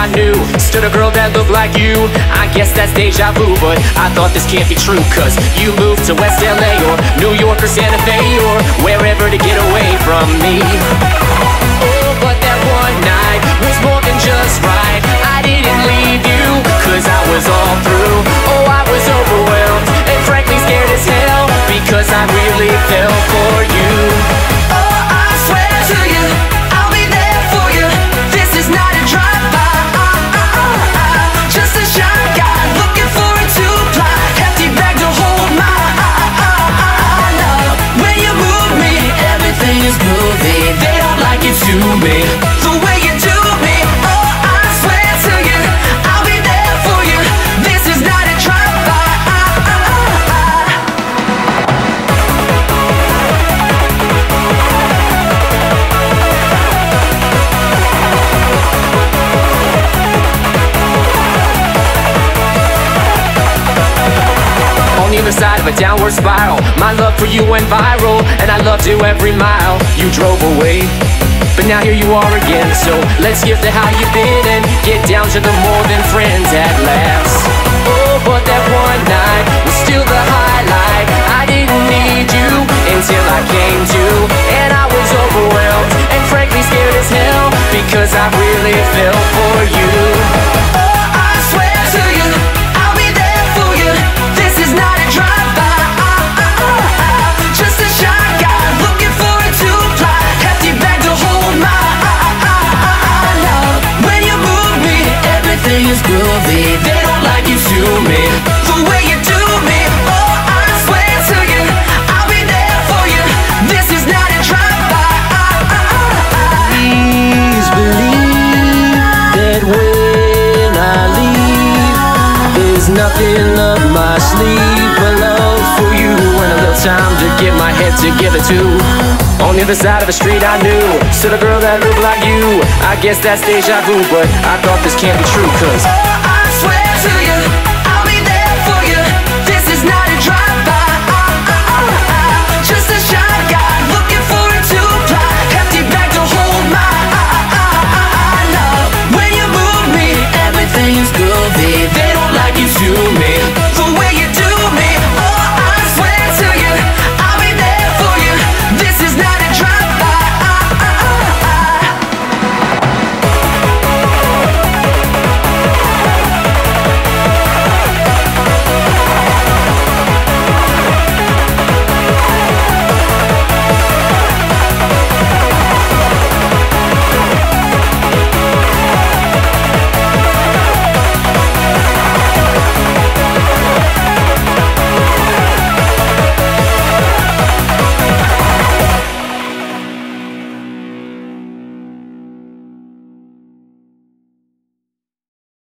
I knew stood a girl that looked like you. I guess that's deja vu, but I thought this can't be true, cause you moved to West LA or New York or Santa Fe or wherever to get away from me. Oh, but that one night was more than just right. I didn't leave you, cause I was all through. Oh, I was overwhelmed and frankly scared as hell, because I really fell for you. Oh, I swear to you, I'll be there for you. This is not a drive-by, just a shy guy looking for a two-ply hefty bag to hold my love. When you move me, everything is groovy. They don't like it to me, the way you do me. Oh, I swear to you, I'll be there for you. This is not a drive-by. On the other side of a downward spiral, my love for you went viral, and I loved you every mile you drove away. But now here you are again, so let's skip to how you've been and get down to the more than friends at last. Oh, but that one night was still the highlight. I didn't need you until I came to, and I was overwhelmed and frankly scared as hell, because I really fell for you. Oh, I swear to you, I'll be there for you. This is not a drive-by, just a shy guy looking for a two-ply hefty bag to hold my love. When you move me, everything is groovy. They don't like you to me, the way you do me. Oh, I swear to you, I'll be there for you. This is not a drive-by. Please believe that when I leave, there's nothing up my sleeve but love for you, and a little time to get my head together too. On the other side of the street I knew stood a girl that looked like you. I guess that's deja vu, but I thought this can't be true, cause oh, I swear to you, I'll be there for you. This is not a drive-by, just a shy guy looking for a two-ply hefty bag to hold my love. When you move me, everything is groovy. They don't like you to me,